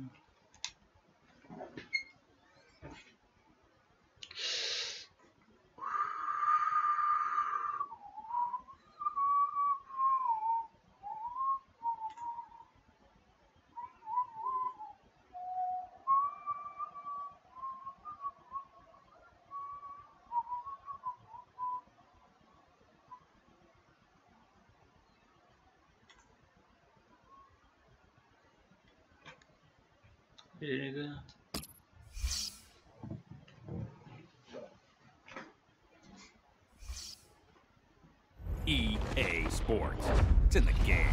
这个 EA Sports. It's in the game.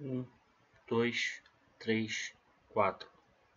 2, 3, 4.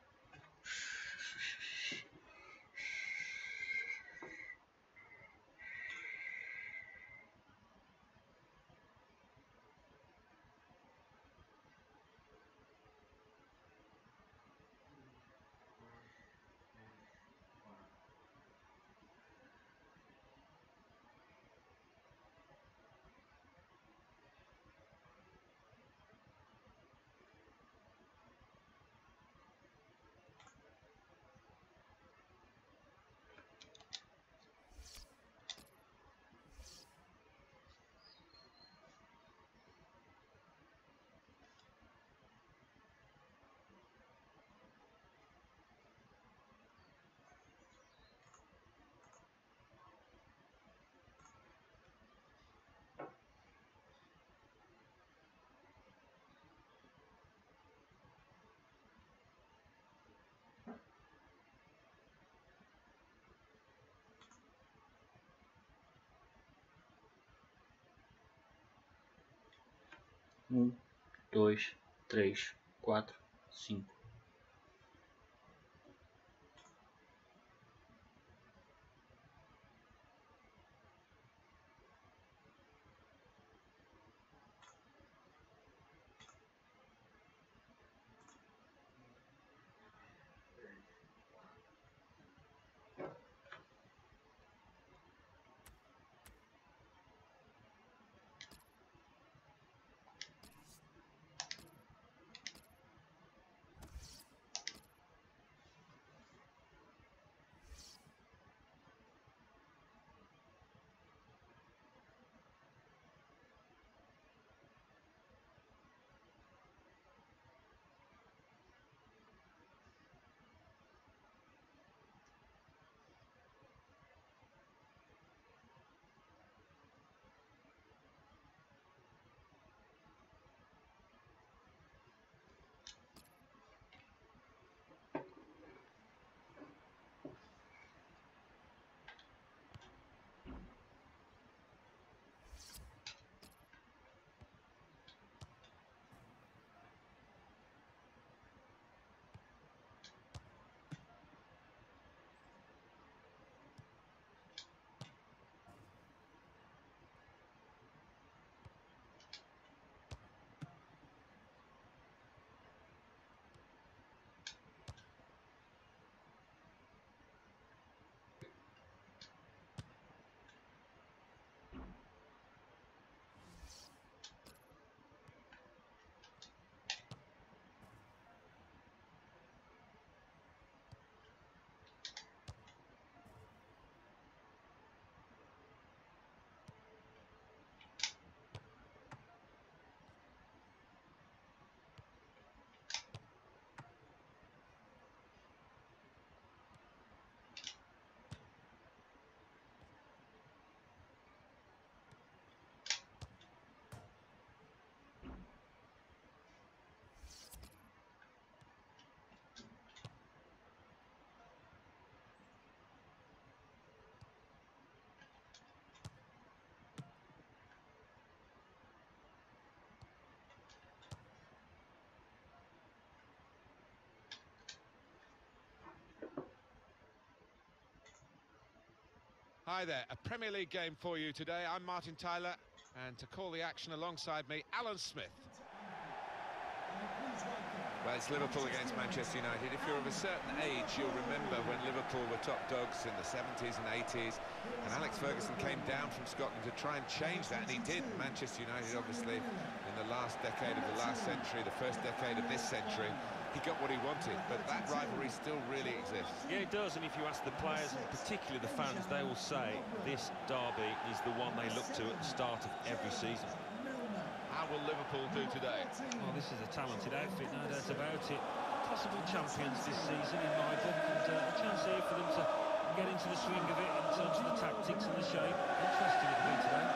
Um, dois, três, quatro, cinco. Hi there, a Premier League game for you today. I'm Martin Tyler, and to call the action alongside me, Alan Smith. Well, it's Liverpool against Manchester United. If you're of a certain age, you'll remember when Liverpool were top dogs in the 70s and 80s, and Alex Ferguson came down from Scotland to try and change that, and he did. Manchester United, obviously, in the last decade of the last century, the first decade of this century, he got what he wanted, but that rivalry still really exists. Yeah, it does, and if you ask the players, and particularly the fans, they will say this derby is the one they look to at the start of every season. How will Liverpool do today? Well, this is a talented outfit, no doubt about it. Possible champions this season in my book, and a chance here for them to get into the swing of it in terms of the tactics and the shape. Interesting it'll be today.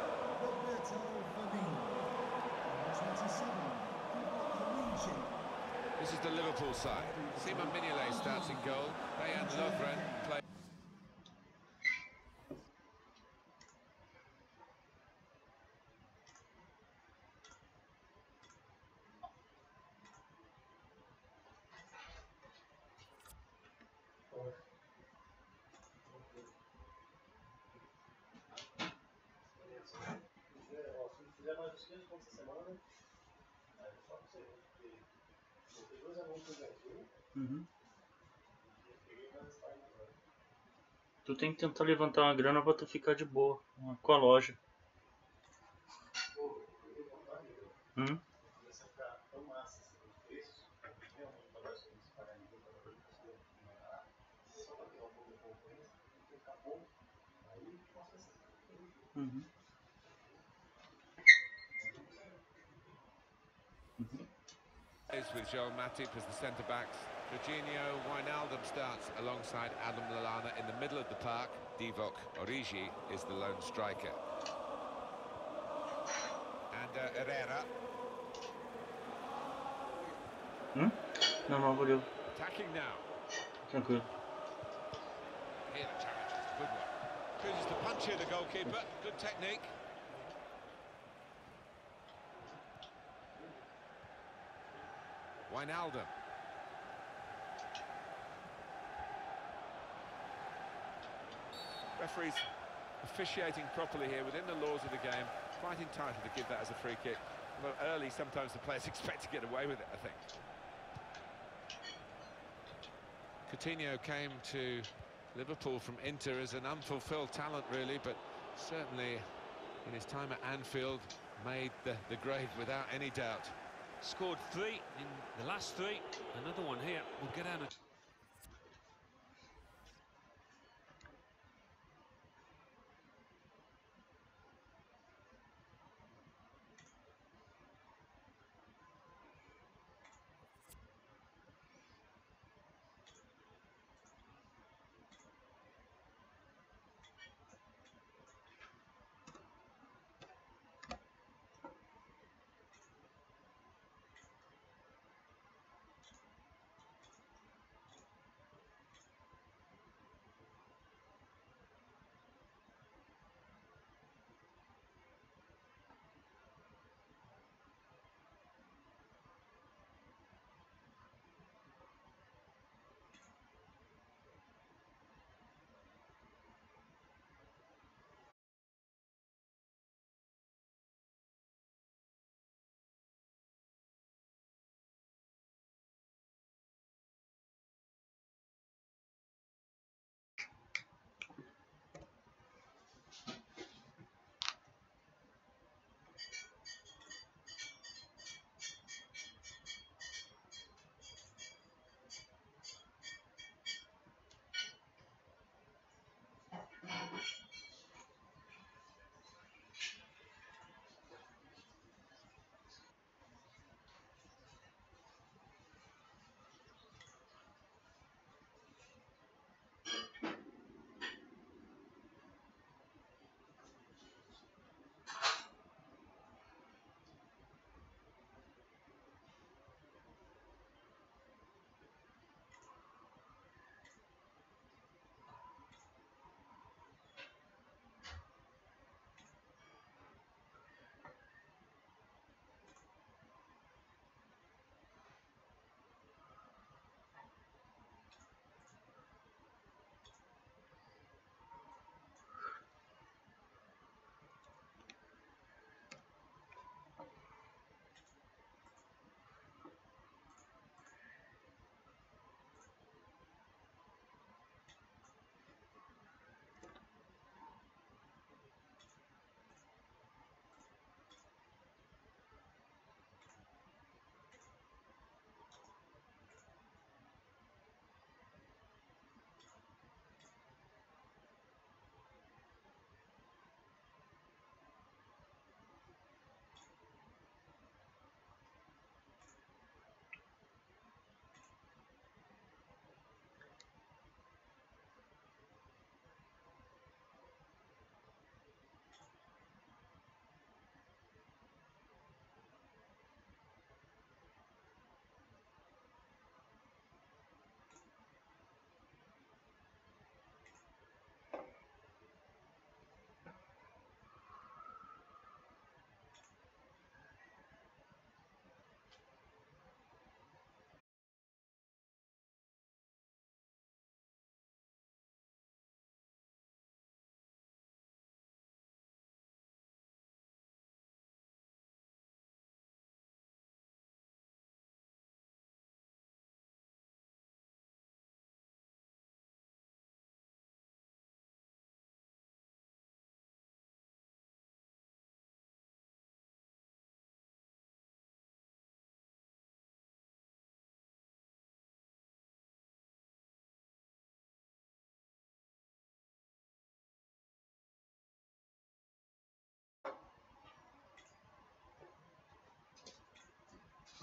This is the Liverpool side. Simon Mignolet starts in goal. Dejan Lovren plays. Uhum. Tu tem que tentar levantar uma grana pra tu ficar de boa com a loja. Hum? Uhum. With Joel Matip as the centre-backs. Jorginho Wijnaldum starts alongside Adam Lallana in the middle of the park. Divock Origi is the lone striker. And Herrera. Não, valeu. Attacking now. Tranquilo. Here the challenge is a good one. Chooses to punch here, the goalkeeper. Good technique. Wijnaldum. Referees officiating properly here within the laws of the game. Quite entitled to give that as a free kick. Although early, sometimes the players expect to get away with it, I think. Coutinho came to Liverpool from Inter as an unfulfilled talent, really, but certainly in his time at Anfield made the grade without any doubt. Scored 3 in the last 3. Another one here. We'll get out of...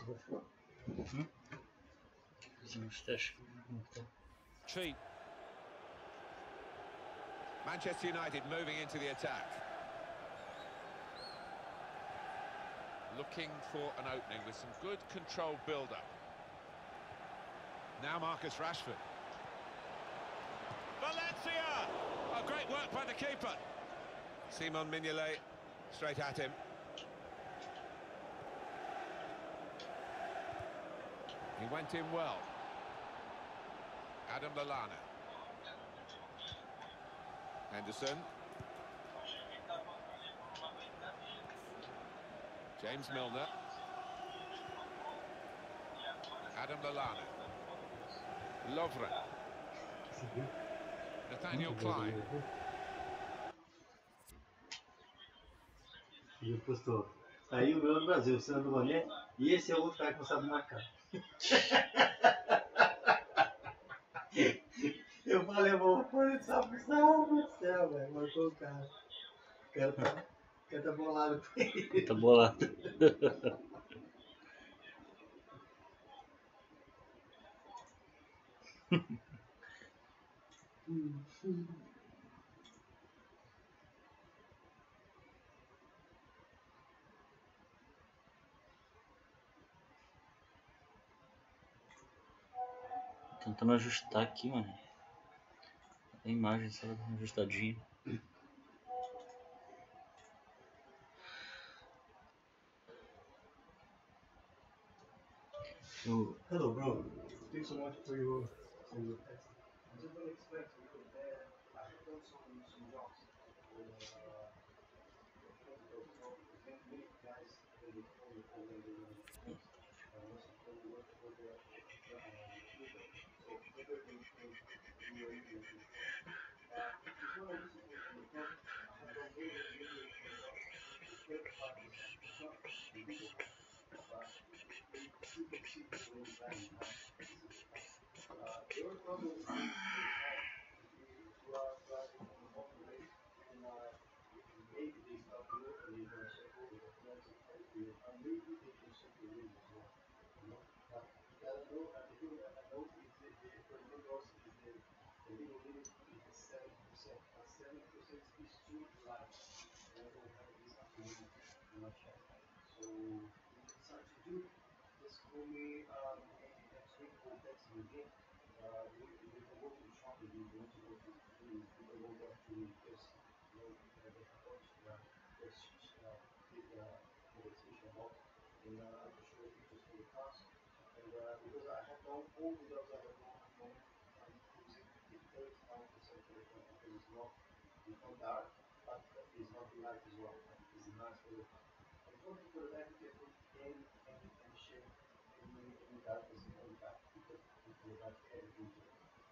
Fizemos teste. Treat. Manchester United moving into the attack. Looking for an opening with some good controlled build-up. Now Marcus Rashford. Valencia! Oh, great work by the keeper. Simon Mignolet straight at him. He went in well. Adam Lallana. Henderson. James Milner. Adam Lallana. Lovren. Nathaniel Klein. E postou. Aí o meu do Brasil, o Sandro Boné, e esse é outro cara que não sabe marcar. Eu falei, vou pôr essa opção do céu, velho. Marcou o cara. O cara tá bolado com ele. Tá bolado. Tentando ajustar aqui, mano. A imagem, só ajustadinha. Hello, bro. Thanks so much for your text. I just don't expect you to there. I have done some jobs. Many guys they call me for when they want to post. Most of them work for the Uber. So Uber they do everything. If you want to listen to it on the phone, I have done many jobs. The third part is it's not the bigger part. But you can see the way the guy is now. This is the part. The only problem is if you are driving on the motorway and maybe they stop you and they're going to check all the documents and everything, and maybe they can check your name as well. You know? But you gotta know, and the thing that I know is that the numbers is the legal limit is 7%. But 7% is too light. And I don't have this afternoon in my chat. So you decide to do, just call me maybe next week or text me again. We can go to the shop if you want to go to we can go back to this the approach this big conversation about and I can show you pictures for the cars and because I have done all the jobs I have done at the moment I'm using the 35% telephone because it's not dark but it's not light as well. It's nice for the car. I want to put it back to put any shape any darkness on the back because it will have everything to it.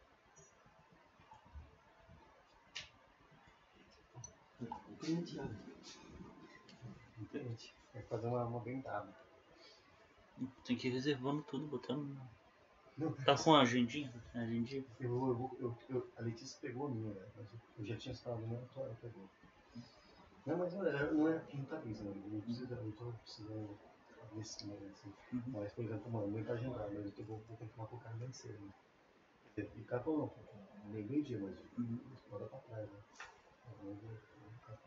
Entende, entende. É fazer uma vendada. Tem que ir reservando tudo, botando. Não, Tá com a agendinha? Agendinha? A Letícia pegou a minha, né? Mas eu já tinha instalado uma, ela pegou. Não, mas não tá pensando, não precisa, eu tô precisando nesse momento assim. Mas, por exemplo, mano, não tá agendado, mas eu vou ter que marcar o carro bem cedo. Né? E capô não, nem meio dia, mas bora pra trás, né? Eu vou capô.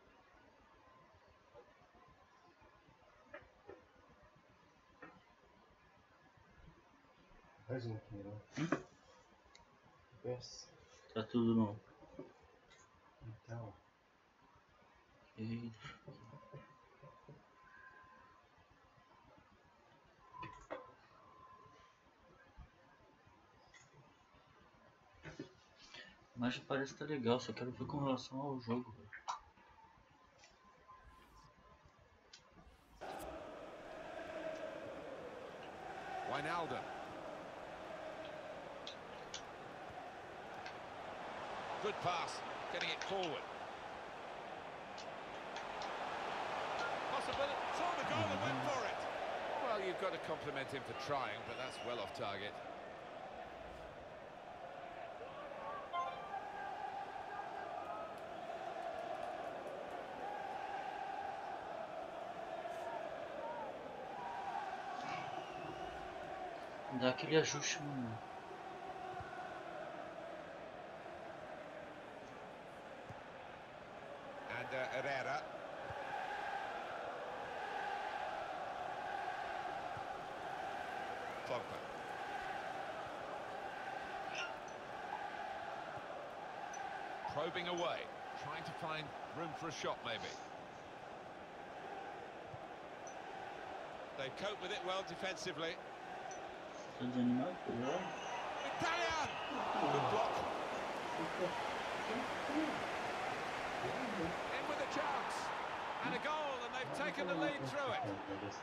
Mais um aqui, né? Yes. Tá tudo no. Então. E... Mas parece que tá legal, só quero ver com relação ao jogo. Wijnaldum. Good pass, getting it forward. Possibility, saw the goal and went for it. Well, you've got to compliment him for trying, but that's well off target. Dá aquele ajuste, mano. And Herrera. Pogba. Probing away, trying to find room for a shot maybe. They cope with it well defensively. Tô desanimado, tá ligado? Italian! Good block. In with a chance. And a goal, and they've taken the lead through it.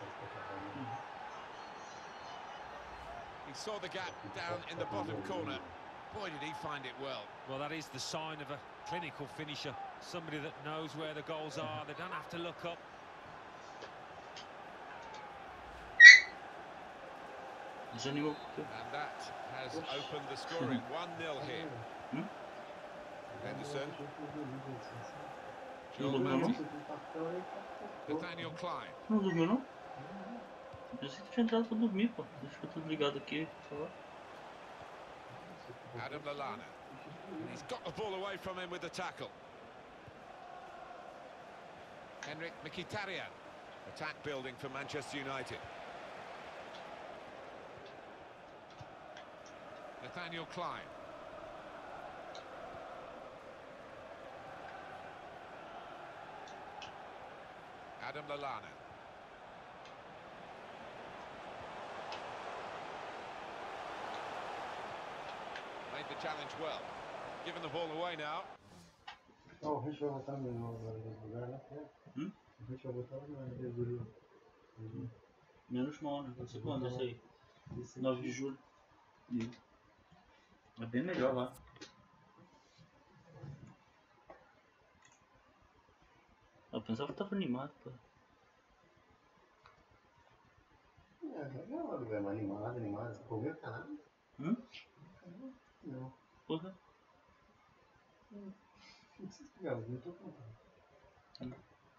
He saw the gap down in the bottom corner. Boy, did he find it well. Well, that is the sign of a clinical finisher. Somebody that knows where the goals are. They don't have to look up. Desanimou porque... And that has opened the scoring. 1-0 here. Henderson. Não Joel dormiu, não? Matip. Nathaniel Klein. Não dormiu, não? Pensei que tinha entrado pra dormir, pô. Deixa eu tudo ligado aqui. Adam Lallana. And he's got the ball away from him with the tackle. Henrik Mkhitaryan. Attack building for Manchester United. Nathaniel Klein. Adam Lallana. Made the challenge well. Given the ball away now. Oh, a gente vai voltar no lugar, né? A gente vai voltar no lugar. Menos mal, né? Vai ser quando esse aí? 9 de julho. É bem melhor lá. Eu pensava que tava animado, pô. É, legal, lugar mais animado. Comeu canal? Não. Porra. Não, não tô contando.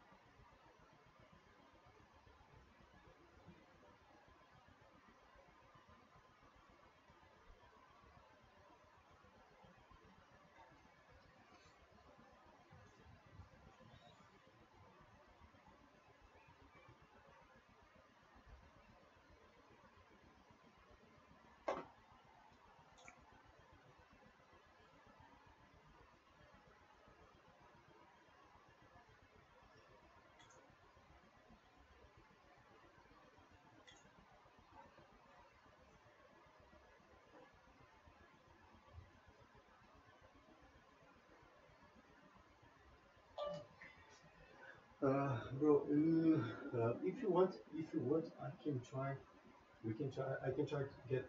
Bro, if you want, I can try. We can try. I can try to get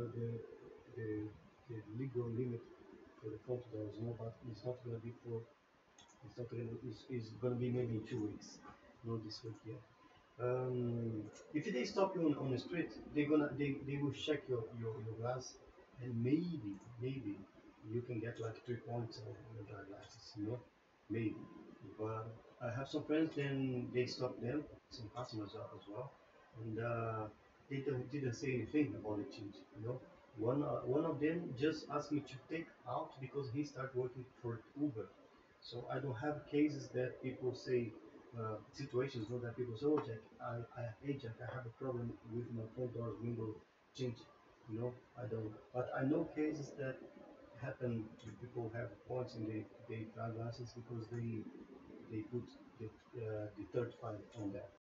the legal limit for the $40. No, but it's not gonna be for. It's not gonna. It's gonna be maybe in 2 weeks. Not this week yet. If they stop you on the street, they will check your glass, and maybe you can get like 3 points on your driver's license. You know, maybe. But I have some friends, then they stopped them, some customers as well, and they didn't say anything about the change. You know, one of them just asked me to take out because he started working for Uber. So I don't have cases that people say, situations you know, that people say, oh Jack, hey Jack, I have a problem with my front door window change. You know, I don't. But I know cases that happen if people have points in their driver's license because they put the third file on that.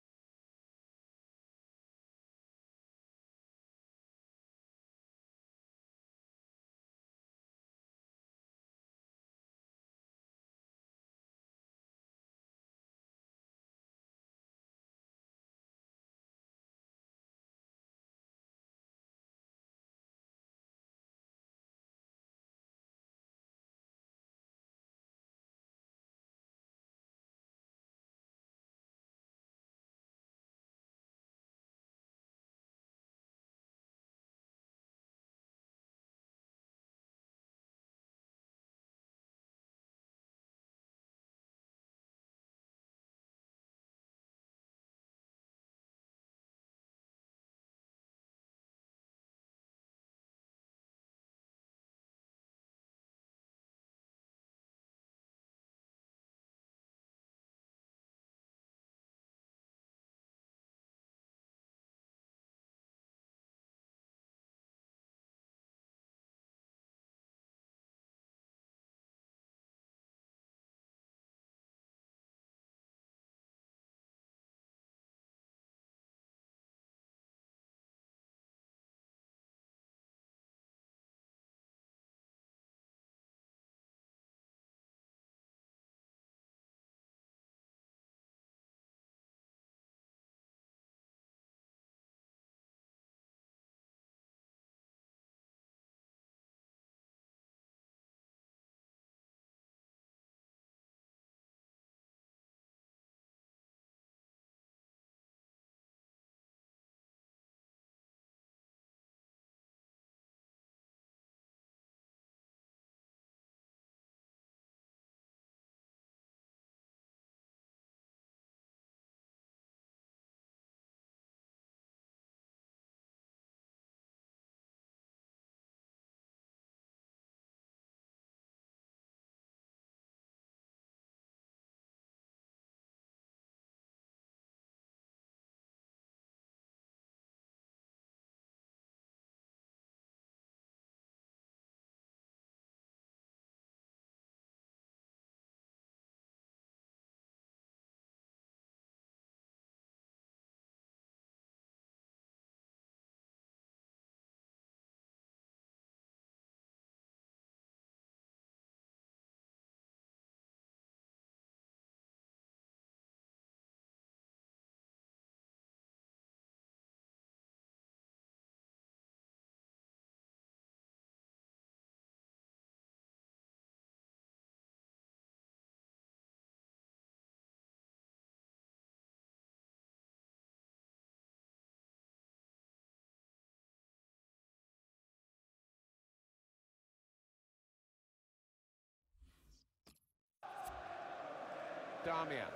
Darmian.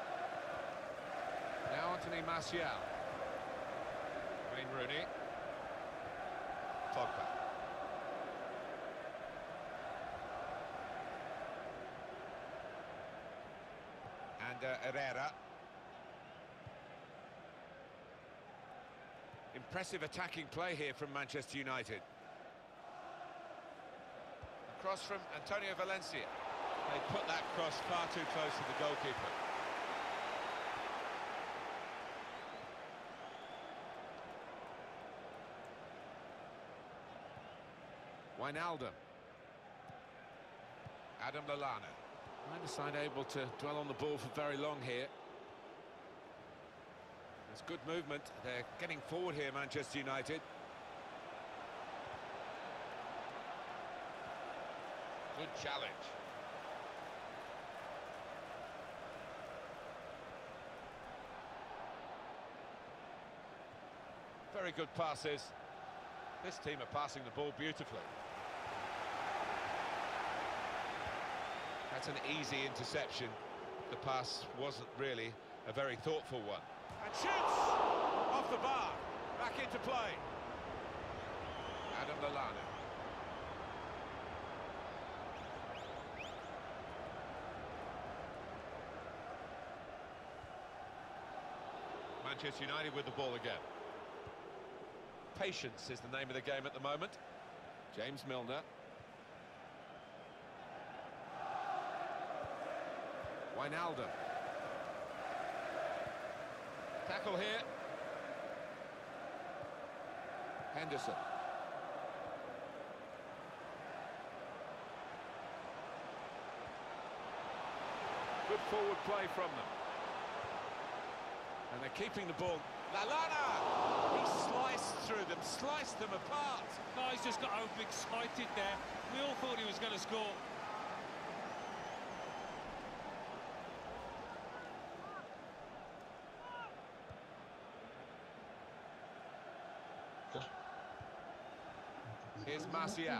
Now Anthony Martial. Wayne Rooney. Pogba. And Herrera. Impressive attacking play here from Manchester United. A cross from Antonio Valencia. They put that cross far too close to the goalkeeper. Wijnaldum. Adam Lallana. Neither side able to dwell on the ball for very long here. There's good movement. They're getting forward here, Manchester United. Good challenge. Very good passes. This team are passing the ball beautifully. That's an easy interception. The pass wasn't really a very thoughtful one. And shoots! Off the bar. Back into play. Adam Lallana. Manchester United with the ball again. Patience is the name of the game at the moment. James Milner. Wijnaldum. Tackle here. Henderson. Good forward play from them. And they're keeping the ball. Lallana! He sliced through them, sliced them apart. No, he's just got overexcited there. We all thought he was going to score. Here's Martial.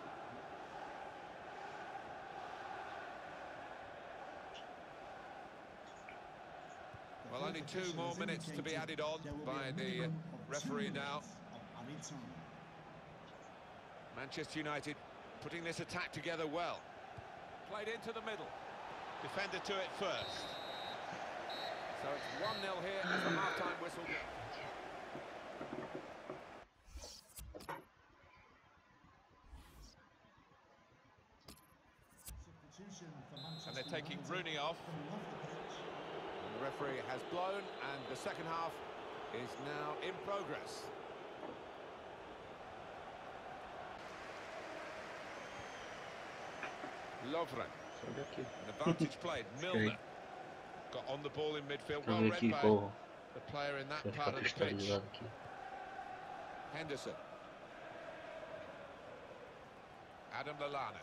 Well, only 2 more minutes to be added on by the referee now. Manchester United putting this attack together well. Played into the middle. Defender to it first. So it's 1-0 here as the half-time whistle goes. And they're taking Rooney off. And the referee has blown, and the second half is now in progress. Lovren. An advantage played. Milner got on the ball in midfield. Well read by the player in that part of the pitch. Henderson. Adam Lallana.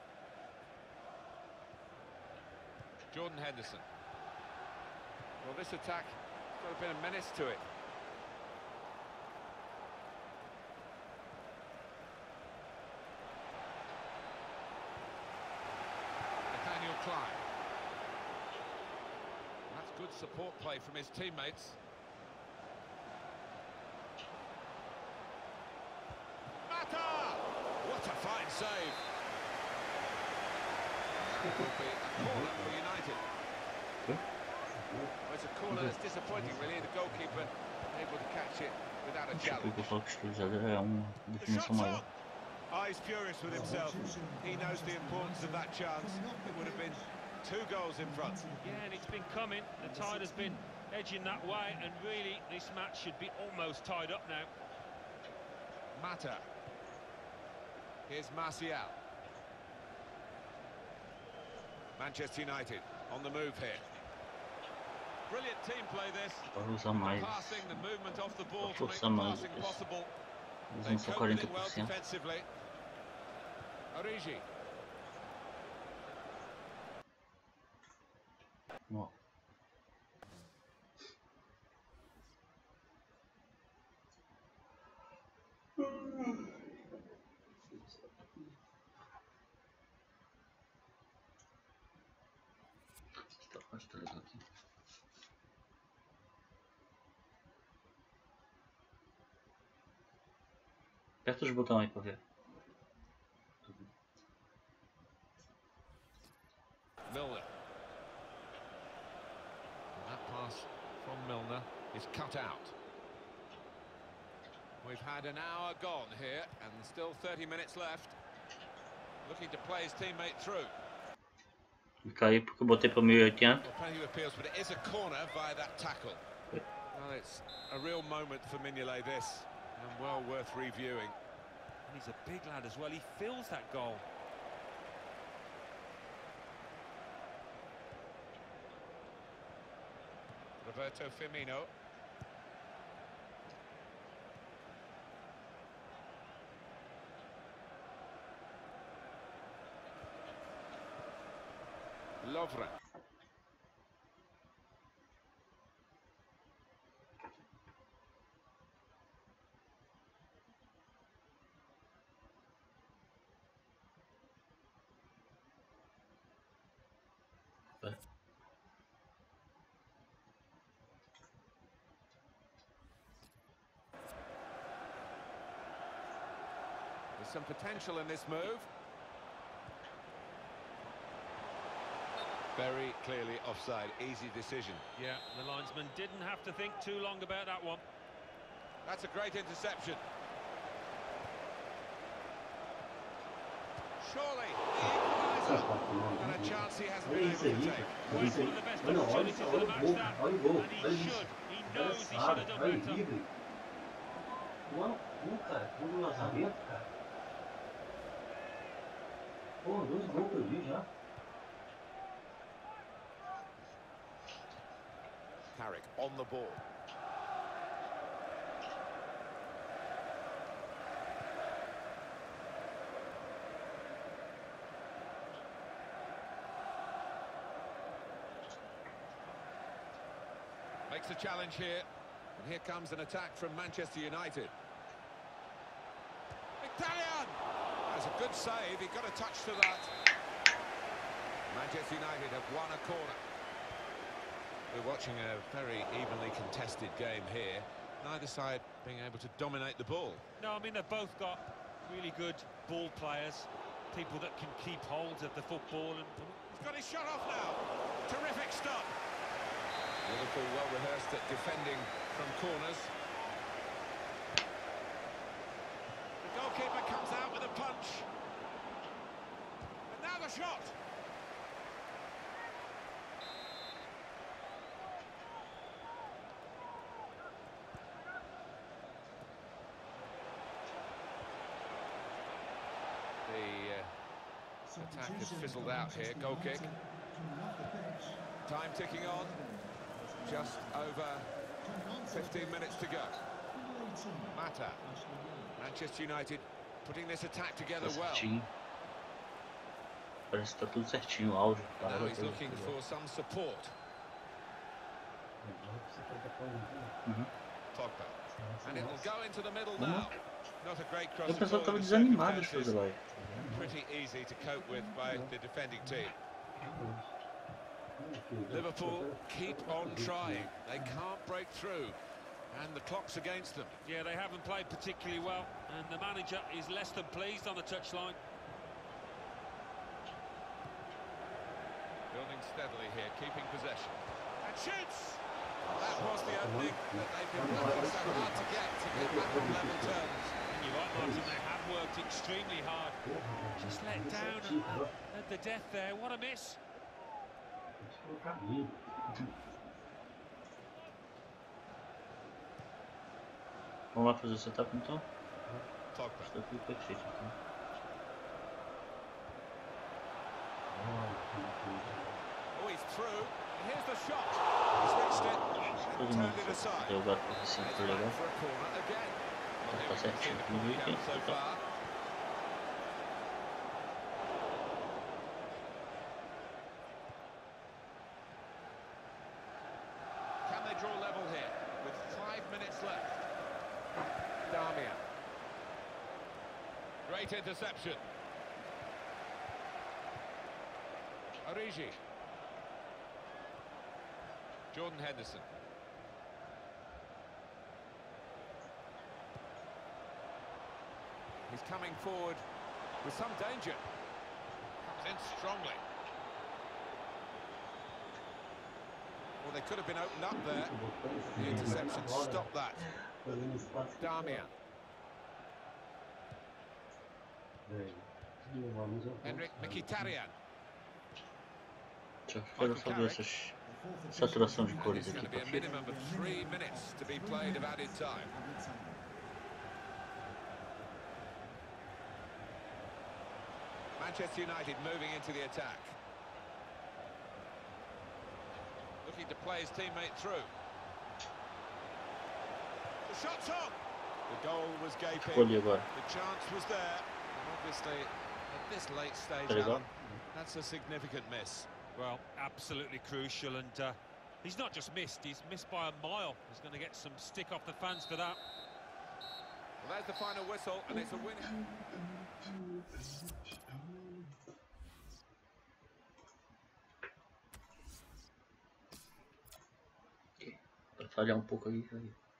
Jordan Henderson. Well, this attack has got a bit of menace to it. Nathaniel Klein. That's good support play from his teammates. Mata! What a fine save! That will be a corner for United. Well, it's a corner that's disappointing, really. The goalkeeper able to catch it without a challenge. The shot's on. Oh, he's furious with himself. He knows the importance of that chance. It would have been 2 goals in front. Yeah, and it's been coming. The tide has been edging that way, and really, this match should be almost tied up now. Mata. Here's Martial. Manchester United on the move here. Brilliant team play this. Passing, the movement off the ball to make the passing possible. They coped with it well defensively. Origi. No. Aperta os botões aí pra ver. Milner. And that pass from Milner is cut out. We've had an hour gone here and still 30 minutes left. Looking to play his teammate through. Caiu porque eu botei pra 1080. Well, plenty of appeals, but it is a corner via that tackle. Well, it's a real moment for Mignolet, this, and well worth reviewing. And he's a big lad as well. He fills that goal. Roberto Firmino. Lovren. There's some potential in this move. Very clearly offside, easy decision. Yeah, the linesman didn't have to think too long about that one. That's a great interception. Surely, the equaliser. And a chance he hasn't been able to take. Well, it's one of the best opportunities of the match, that. And he should. He knows he should have done better. Não, cara, tudo no lançamento, cara. Pô, 2 gols perdidos já. Carrick on the ball. Makes a challenge here. And here comes an attack from Manchester United. Mkhitaryan! That's a good save. He got a touch to that. Manchester United have won a corner. We're watching a very evenly contested game here. Neither side being able to dominate the ball. No, I mean, they've both got really good ball players, people that can keep hold of the football. And He's got his shot off now. Terrific stop. Liverpool well rehearsed at defending from corners. The goalkeeper comes out with a punch. And now the shot. The attack has fizzled out here. Goal kick. Time ticking on. Just over 15 minutes to go. Mata. Manchester United putting this attack together well. Parece que tá tudo certinho o áudio. Now he's looking for some support. Pogba. And it will go into the middle now. Not a great cross. O pessoal tava desanimado de fazer live. Pretty easy to cope with by the defending team. Liverpool keep on trying. They can't break through. And the clock's against them. yeah, they haven't played particularly well, and the manager is less than pleased on the touchline. Building steadily here, keeping possession. And shoots! That was the opening that they've been working so hard to get back on level terms. And you're right, Martin, they have worked extremely hard. Just let down at the death there. What a miss. Vamos lá fazer o setup então? Pogba. Está tudo perfeito então. Oh, he's through. Here's the shot. He's reached it and turned it aside. Deu o gato assim, It's foi back legal. for a corner again. Well, Tá here we can see certinho, the tudo corner bem, count so então. far. Can they draw level here with 5 minutes left? Darmian. Great interception. Origi. Jordan Henderson. He's coming forward with some danger. Comes in strongly. Well, they could have been opened up there. The interception stopped that. Damian. Henrik Mkhitaryan. Já quero só ver essas saturação de cores It's aqui going to be pra a ver. minimum of 3 minutes to be played of added time. Manchester United moving into the attack. Looking to play his teammate through. The shot's on! The goal was gaping. Escolhi agora. The chance was there. And obviously, at this late stage, Tá legal? Alan, that's a significant miss. Well, absolutely crucial, and he's not just missed, he's missed by a mile. He's going to get some stick off the fans for that. Well, there's the final whistle, and it's a win. Pra falhar um pouco aí,